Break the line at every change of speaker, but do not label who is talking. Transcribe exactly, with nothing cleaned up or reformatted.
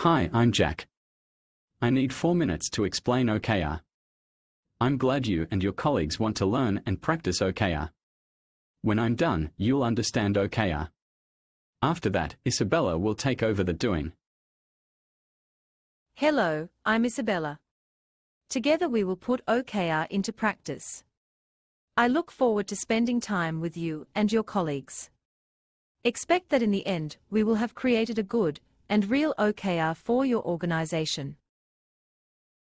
Hi, I'm Jack. I need four minutes to explain O K R. I'm glad you and your colleagues want to learn and practice O K R. When I'm done, you'll understand O K R. After that, Isabella will take over the doing.
Hello, I'm Isabella. Together we will put O K R into practice. I look forward to spending time with you and your colleagues. Expect that in the end, we will have created a good and real O K R for your organization.